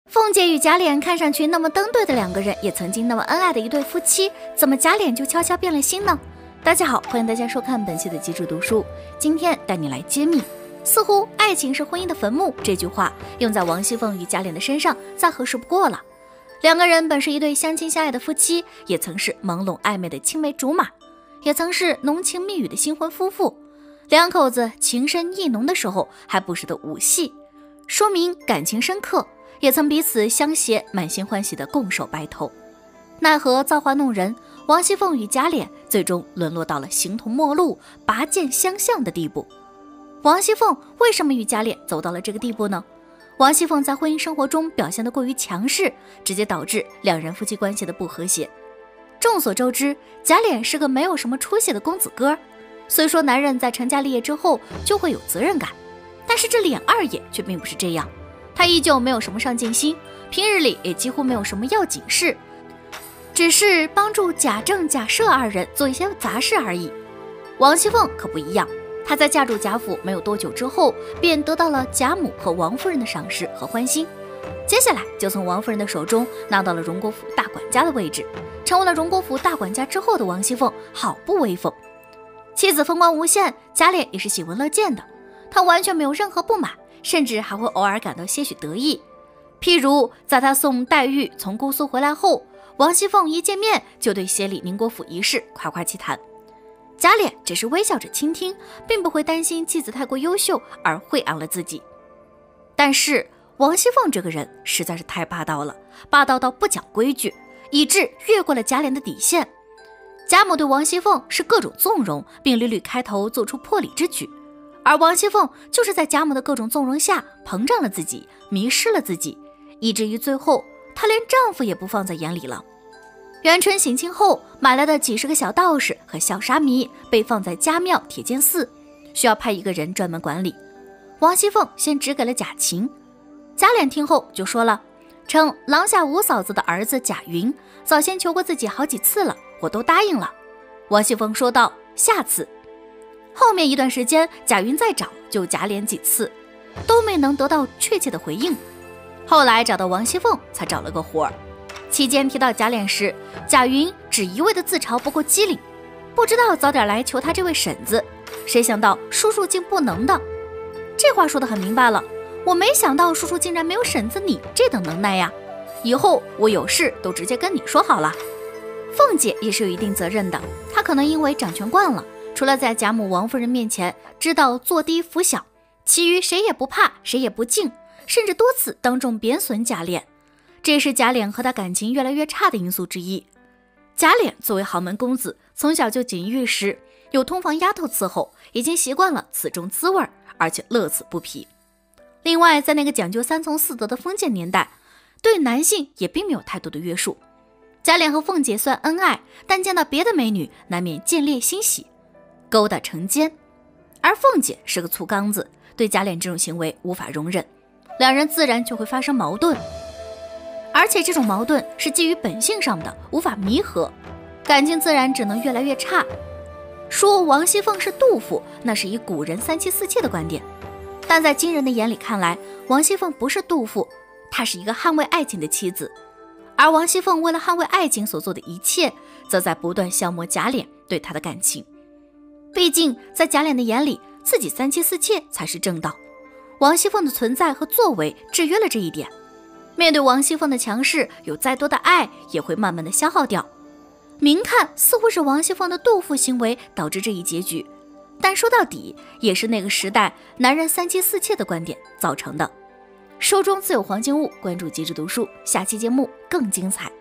凤姐与贾琏看上去那么登对的两个人，也曾经那么恩爱的一对夫妻，怎么贾琏就悄悄变了心呢？大家好，欢迎大家收看本期的机智读书，今天带你来揭秘似乎爱情是婚姻的坟墓这句话用在王熙凤与贾琏的身上再合适不过了。两个人本是一对相亲相爱的夫妻，也曾是朦胧暧昧的青梅竹马，也曾是浓情蜜语的新婚夫妇。两口子情深意浓的时候还不时的舞戏，说明感情深刻，也曾彼此相携，满心欢喜的共守白头。奈何造化弄人，王熙凤与贾琏最终沦落到了形同陌路、拔剑相向的地步。王熙凤为什么与贾琏走到了这个地步呢？王熙凤在婚姻生活中表现得过于强势，直接导致两人夫妻关系的不和谐。众所周知，贾琏是个没有什么出息的公子哥，虽说男人在成家立业之后就会有责任感，但是这琏二爷却并不是这样，他依旧没有什么上进心，平日里也几乎没有什么要紧事，只是帮助贾政、贾赦二人做一些杂事而已。王熙凤可不一样，她在嫁入贾府没有多久之后，便得到了贾母和王夫人的赏识和欢心，接下来就从王夫人的手中拿到了荣国府大管家的位置，成为了荣国府大管家之后的王熙凤好不威风。妻子风光无限，贾琏也是喜闻乐见的，他完全没有任何不满，甚至还会偶尔感到些许得意。譬如在他送黛玉从姑苏回来后，王熙凤一见面就对协理宁国府一事夸夸其谈，贾琏只是微笑着倾听，并不会担心妻子太过优秀而惠昂了自己。但是王熙凤这个人实在是太霸道了，霸道到不讲规矩，以致越过了贾琏的底线。贾母对王熙凤是各种纵容，并屡屡开头做出破例之举，而王熙凤就是在贾母的各种纵容下膨胀了自己，迷失了自己，以至于最后她连丈夫也不放在眼里了。元春省亲后买来的几十个小道士和小沙弥被放在家庙铁监寺，需要派一个人专门管理。王熙凤先指给了贾芹，贾琏听后就说了，称廊下五嫂子的儿子贾云早先求过自己好几次了，我都答应了。王熙凤说道，下次。后面一段时间贾云再找就贾琏几次，都没能得到确切的回应。后来找到王熙凤才找了个活儿，期间提到贾琏时，贾云只一味的自嘲不够机灵，不知道早点来求他这位婶子，谁想到叔叔竟不能的。这话说得很明白了，我没想到叔叔竟然没有婶子你这等能耐呀，以后我有事都直接跟你说好了。凤姐也是有一定责任的，她可能因为掌权惯了，除了在贾母王夫人面前知道坐低服小，其余谁也不怕，谁也不敬，甚至多次当众贬损贾琏，这也是贾琏和他感情越来越差的因素之一。贾琏作为豪门公子，从小就锦衣玉食，有通房丫头伺候，已经习惯了此中滋味，而且乐此不疲。另外，在那个讲究三从四德的封建年代，对男性也并没有太多的约束。贾琏和凤姐虽然恩爱，但见到别的美女难免见猎心喜，勾搭成奸。而凤姐是个醋缸子，对贾琏这种行为无法容忍，两人自然就会发生矛盾，而且这种矛盾是基于本性上的，无法弥合，感情自然只能越来越差。说王熙凤是妒妇，那是以古人三妻四妾的观点，但在今人的眼里看来，王熙凤不是妒妇，她是一个捍卫爱情的妻子，而王熙凤为了捍卫爱情所做的一切，则在不断消磨贾琏对她的感情。毕竟在贾琏的眼里，自己三妻四妾才是正道，王熙凤的存在和作为制约了这一点。面对王熙凤的强势，有再多的爱也会慢慢的消耗掉。明看似乎是王熙凤的妒妇行为导致这一结局，但说到底也是那个时代男人三妻四妾的观点造成的。书中自有黄金屋，关注机智读书，下期节目更精彩。